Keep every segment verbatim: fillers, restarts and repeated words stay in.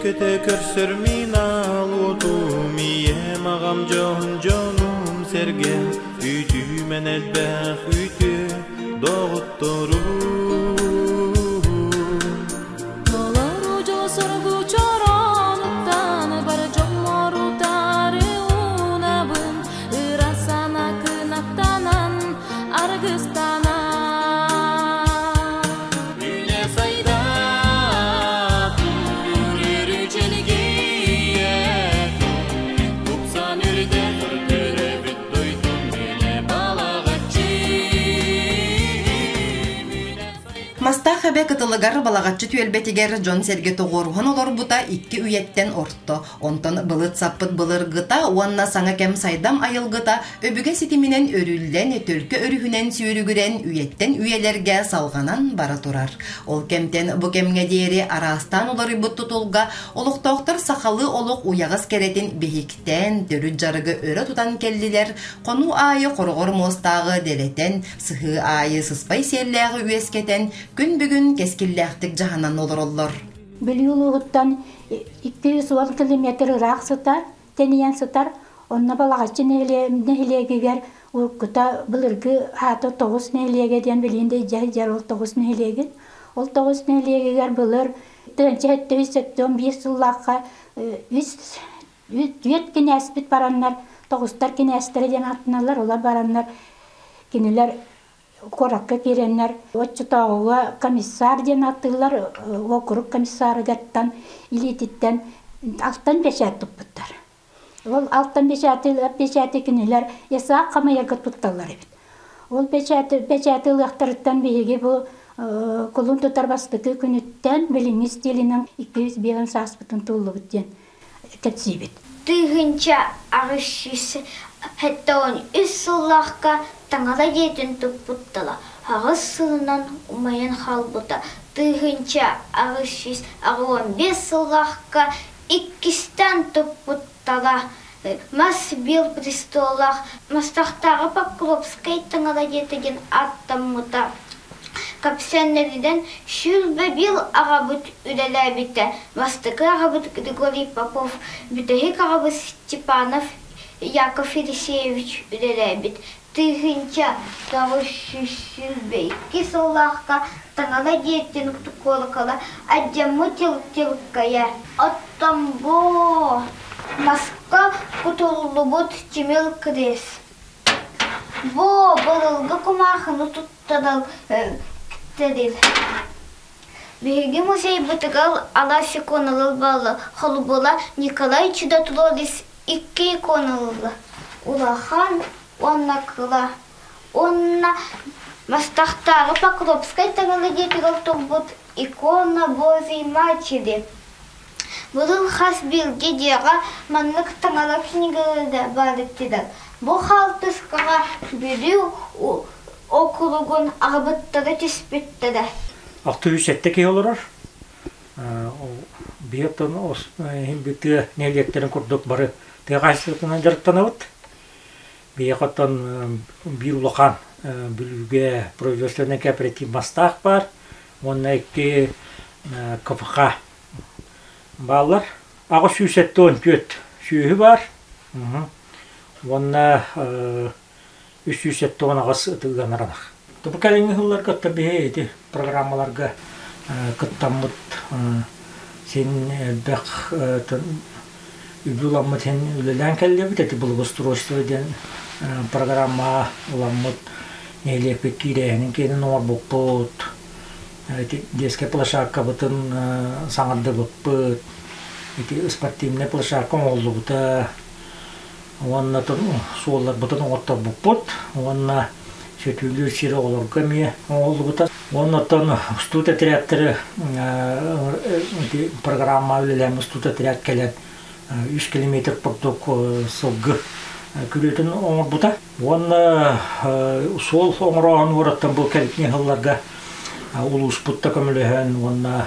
Köte körsür min alutum iye mağam jon jonum serge Ütü men elbэх ütü doğutturum Dolar ucu sorgu çoranıktan bar jomoru tari unabın Irasana kınaktanan argıstana Мастах хабе кытылыгар балагатчы түелбетигер Джон Серге тоғорухан олар бута икки үйеттен орто. Онтон былыт саппыт былыр гыта, уанна саңа кем сайдам айыл гыта, өбүге ситиминен өрүлден, төлкө өрүхүнен сүйрүгүрен үйеттен үйелерге салганан бара турар. Ол кемтен бу кемге дейери арастан олар ибут тутулга, олуктоктор сахалы олук уягыз керетин бехиктен, дөрүт жарыгы өрө тутан келдилер, кону айы коргор мостагы делетен, сыхы айы сыспай серләгы үескетен, күн бүгін кескилләқтік жағанан олар олар. Білюлуғыттан iki yüz on километр ұрақ сұтар, тениян сұтар, онна балағатшы нәхілегігер ұлқыта бұлырғы аты тоғыз нәхілеге ден білінде жай жар ол тоғыз нәхілеген. Ол тоғыз нәхілегігер бұлыр түнчәтті үсеттен бес ұллаққа үт кенәспіт баранлар, тоғызтар кенәстері ден артыналар, олар баранлар, кенелер Коракка керенler, отчутауға комиссар ден аттылар, округ комиссары гаттан, илетиттен, алтан пешат тұппыттар. Ол алтан пешаты кенелер, есақ қамайырға тұтталар ебет. Ол пешаты ұлақтырыттан бейге бұл құлын тұтар бастықы күніттен біліңіз телінің iki yüz бегін саспытын тұлы бүттен кәтсейбет. Түйгінші ағышысы Хеттон үссыллахка таңала жетін тұппыттала. Ағыз сылынан умайын халбыта. Түйгінші ағышыс ағуан бес сыллахка иккістен тұппыттала. Мас бил престолах. Мастақтағы Покровскай таңала жетіген аттамыта. Капсенлерден шүрбе бил ағабыт үлелі біті. Мастықы ағабыт Григорий Попов, бүтіғік ағабыт Степанов, Яков Елисеевич үлеләбит. Тыгынча тавышшүрбей. Кисыллахка таңала деттен ұқтықолықала. Аджамы телк-телккая. Оттамбо. Маска кутулы бұд темел крес. Бо бұрылғы құмақыны тұттадал кіттерел. Беги музей бұтығал ала секонылыл балы. Холубола Николай Чудотулолис Икки иконалылы. Улахан, онна кыла. Онна мастақтағы Покровскай таңылы детігіл тұлбұт икона Божьей Матери. Бұдыл хас білге деға манлық таңала книгілді барыттыдар. Бұл халтысқаға бүлі округун ағыбыттары теспеттіді. Ақту үсетті кей олырар. Биеттен бітті нелеттерін күрдік бары тегайсылығынан жарықтанауыд. Биеттен бір ұлыған бүліге производственный кооператив мастақ бар. Онна екі КФХ балар. Ағыз үсетті он көт сүйі бар. Онна үс үсетті он ағыз ұтылған аранақ. Бұл кәліңі ғылар көтті бейді программаларға күттамыд сен бәқ үбіламыд сен үлілән кәлі бит, әті бұл устройство ден программа ұламыд нелек бек кейрәйінің кенін оңар бұқпыд, детский площадка бұтын саңырды бұқпыд, спортивный площадка оңылы бұта, онна суолар бұтын оңыртар бұқпыд, онна сөтүлүр сирі олар көме оңылы бұта. Оннан студ отрядтары программа үлеләм студ отряд кәлен үш километр пұртық сылғы күретін оңыр бұта. Онна сол оңырағын ораттан бұл кәлікне ғылларға ұлыс бұтта көміліген, онна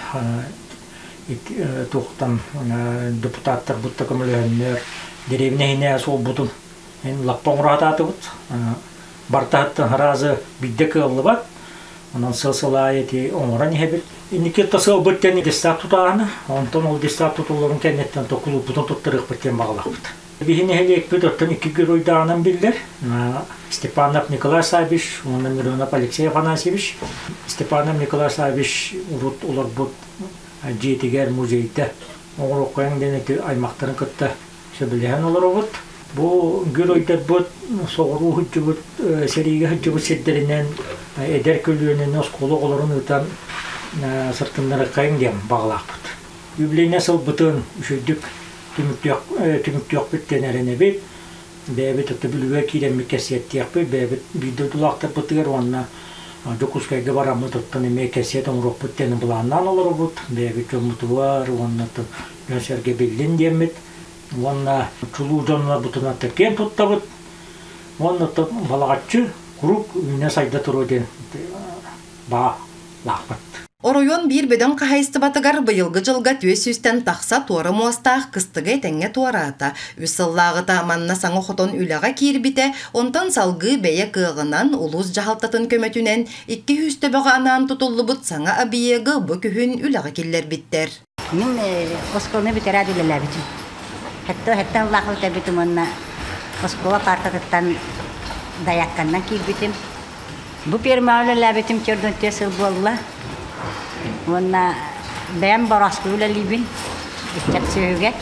тоқтан депутаттар бұтта көмілігенлер деревнейіне сол бұтын лақпа оңырағат аты бұт. Бартаттан разы биддек ғылы бат. Ondan sılsılayeti onuran hebit. İndiki tasıl bıtteni destak tutağını. Ondan ol destak tutuğların kennetten tokulu butun tutturuk bıtten bağlaqbıt. Bihini heliyek büdötten iki gürüy dağının bildir. Stepanov Nikolay Saviç, ondan Mironov Alexey Afanasьевич. Stepanov Nikolay Saviç urut olar bu jetiger muzeyde. Oğur okuyan deneti aymaqtарын kıtta söbülehen olar oğut. Bu gürüyder bu soğuru hüccübüt, serige hüccübüt sedderinden eder kölüğünün oskolu oların öten sırtınları kayın dem bağlaqbıt. Übley nasıl bıtın üşüydük. Tümüktü yok bitten erene bit. Bebe tuttu bilüve kirem mikesiyet yapı. Bebe bir dulakta bıtır onunla. Dokuz kayga var ama tuttun eme kesiyet on rok bitten bulandan olur but. Bebe çömütü var. Onunla gösterge bildin diyemit. Onunla çulu canlar butuna tekken tutta but. Onunla balağatçı kuruk üne sayda turu den. Ba laqbıt. Oroyon bir bödön kahaysты batıgar bıyılgı jılga tües üsten taqsa tuara muastaq kıstıgı tenge tuarata. Üsıllağıta manna saŋa xoton ülaga kirbite, ondan salgı beye kığınan uluz jahaltatın kömötünen iki hüstöbögü anan tutullubut saŋa abiyegi bu kühün ülaga killer bitter. Min oskolunu biter adileler bitim. Hatta hatta Allah'ı tabitum onna oskola partattan dayakkandan kirbitim. Bu permağlılar bitim çördün tesıl bolla. Onna ben baraskı ulelibin dikkat söyle.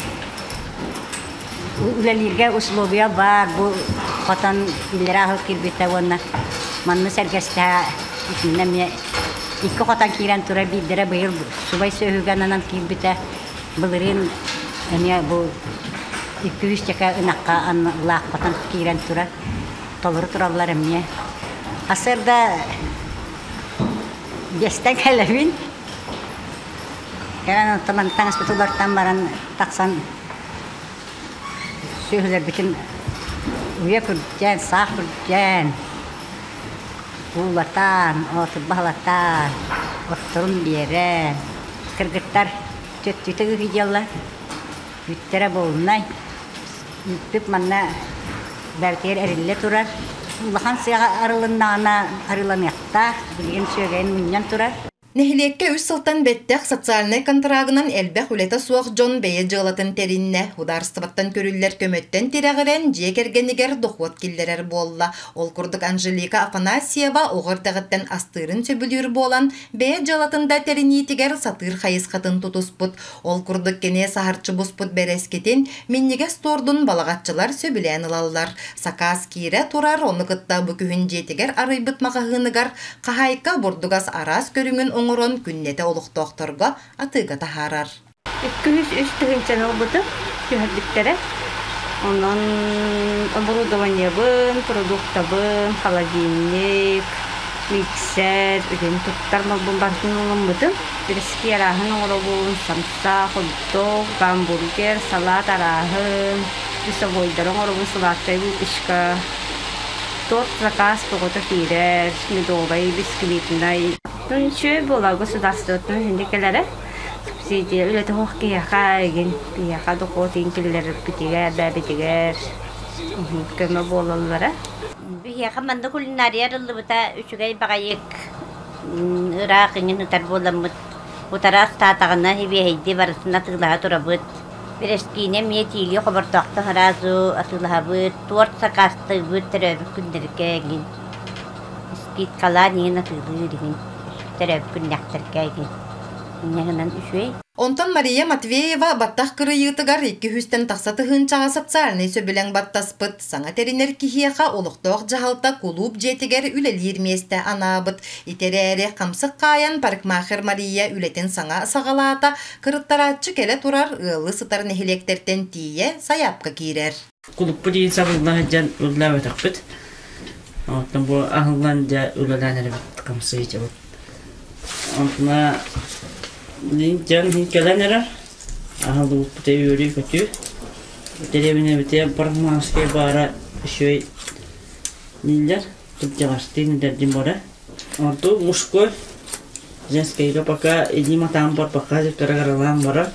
Ulelirge uslubiya var bu katan ilera kirbite onna manna sergeste ikinne iki katan kiran tura bidere bayır subay söhüganan kirbite belirin yani bu iki yüz çeka nakka Allah katan kiran tura tolur turalarım ya. Asırda Biastan kalawin. Karena teman-teman sebetular tambaran taksan suhular bikin uya kurjan, sah kurjan, ulatan, otbahlatan, oturun biaren, kergetar cut-cutu hijaulah, bitera bolnai, YouTube mana berkir erille turar. Lahan siya arılan nana arılan yakta, bilgin söyleyen minyan turar. Nehliyekke üç sıltan bettek sotsialnay kontragınan elbek uleta suaq John beye jığılatın terinne, hudarsıvattan körüller kömötten tireğiren jekergeniger doxuat killerer bolla. Ol kurduk Angelika Afanasьева oğur tağıttan astırın söbülür bolan, beye jığılatında terinitiger satır xayız katın tutusput. Ol kurduk gene saharçı busput beresketin, minnige stordun balağatçılar söbüleyen ılallar. Sakaz kire turar, onu kıtta bu kühün jetiger arıybıt maqahыныgar, qahayka burdugas aras körüngün oŋoron künnete oluqtoqtorga atıga taharar. iki yüz üstüğünçen olbudu tüherdiktere. Ondan оборудованиябын, продуктобын, холодильник, mikser, öden tuttarmalbın barkın olunbudum. Bireski arahın oğrabun, samsa, hot-dog, hamburger, salat arahın, üsavoydarın oğrabun salattayı bu işka. Тот заказ какой-то фирер, медовый, бисквитный. Ну ничего было, государственные индикаторы. Субсидии, это хохки, хаген, я хаду хотин киллер, питигер, да питигер. Кема болалары. Я команда кулинария рылбыта үчүгай багайык. Ирак инен утар боламыт. Утарас татагына хибейди барысына тыглага турабыт. Берескине метили хабартакта харазу атылабыт. Торт сакасты бүттөрөб күндөркөгин. Скит каланина тыглырыгин. Төрөб күндөркөгин. Нягынан үшөй. Ondan Maria Matveyeva battaq kırıyıtıgar iki hüsten taqsatı hınçağa sotsialnay söbülen battaspıt. Sana teriner kihiyaqa oluqtoq jahalta kulub jetiger ülelirmeste anabıt. İterere kamsık kayan parkmaher Maria ületen sana sağalata kırıttaratçı kele turar ılı sıtar nehilekterten tiye sayapka girer. Kulub bu deyin sabırlağı can ulağı takbıt. Ondan bu ahıllanca ulalanları bit kamsığı çabuk. Ondan Jan hikayeler, ahal bu teori kötü. Televizyon bitiyor, parmaske bara şey ninja, tutjavasti dari mora. Ortu musko, jenskaya paka ini matam par paka gara-gara lam mora.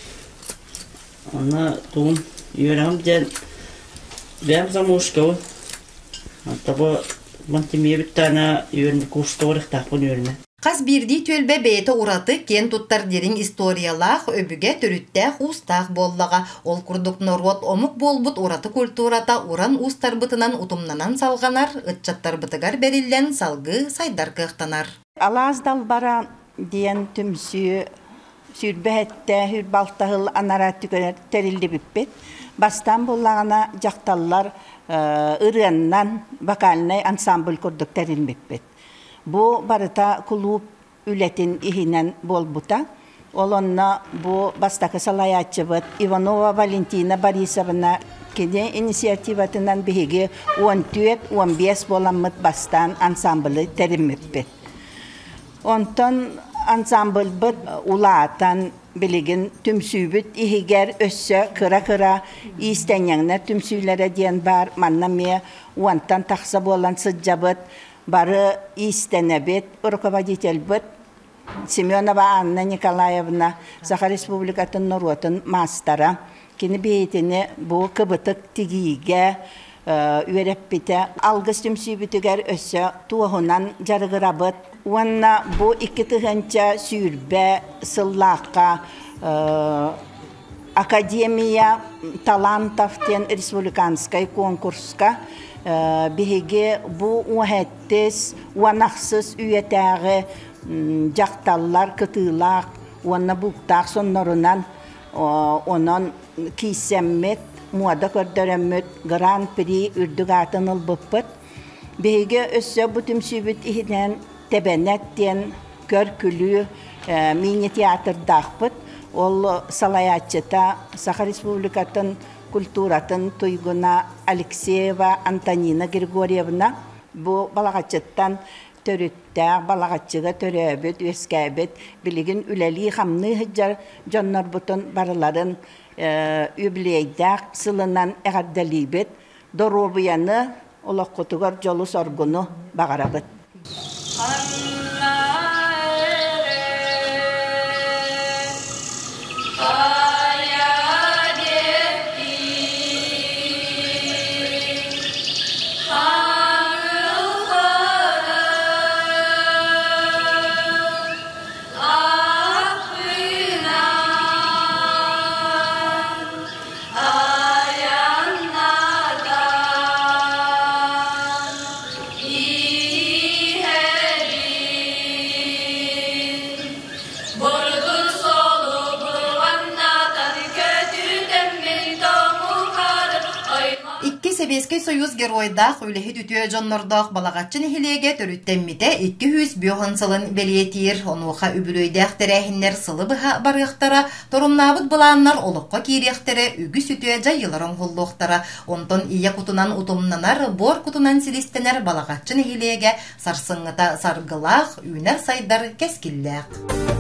Ona tuh yuram jan, biam sama musko. Tapi Мантимия биттана юрн курсторих тахпын юрна. Қас бирди төлбе бейті ураты кен туттар дерин историялах өбіге түріттәх устах боллаға. Ол күрдік норвот омық болбут ураты культурата уран устар бытынан утумнанан салғанар, ытчаттар бытыгар берілден салғы сайдар кықтанар. Алаздал бара диен түмсі сүрбәхетті хүрбалтағыл анара түгер терилді біппет. Бастан боллағана жақталлар ырыаннан вокальный ансамбль күрдік терил біппет. Бу барыта клуб үлетин ихинен болбута. Олонна бу бастакы салаячыбыт Иванова Валентина Борисовна кеде инициативатынан биһиги он төрт он бес боламмыт бастан ансамблы териммеппет. Онтон ансамбль быт улаатан билигин түмсүүбүт ихигер өссө кыра-кыра истеньяңнар түмсүүлөрө диен бар маннаме уантан тахса болан сыджабыт бары истенебет, руководитель быт Семенова Анна Николаевна, Саха Республикатын Норотын мастара. Кені бейтіне бұл кыбытык тигиге үйереппіте алғыз түмсүйбітігер өссі туғынан жарығырабыт. Уанна бұл икі тұғынча сүйірбе сыллаққа Академия талантов тен республиканскай конкурска биһиге бу уһәттес уанахсыз үйетәгы жақталлар кытылак уанна буктак соннорунан онон кисеммет муада көрдөрөммөт гран-при үрдүгатын ылбыппыт биһиге өссө бу түмсүбүт ихинен тебенеттен көркүлүү мини театрдахпыт ол салаячыта Саха Республикатын культуратын туйгуна Алексеева Антонина Григорьевна бу балагачыттан төрүттәк балагачыга төрөбөт өскәбет билигин үләли хамны хҗар жаннар бутын барыларын үблейдәк сылынан әгәддәлибет доробияны олаккотугар жолу соргуну багарабыт. Советский Союз геройдах үлехи түтүө жоннордох балагатчын эхилеге төрүттеммите икки жүз биохан сылын белиетир, онуха үбүлөйдах терехиннер сылы быха барыхтара, торумнабыт былааннар олыққа кириехтере үгүс түтүө жайыларын холлуохтара, онтон ия кутунан утумнанар, бор кутунан силистенер балагатчын эхилеге сарсыңыта саргылах, үнер сайдар кескиллях.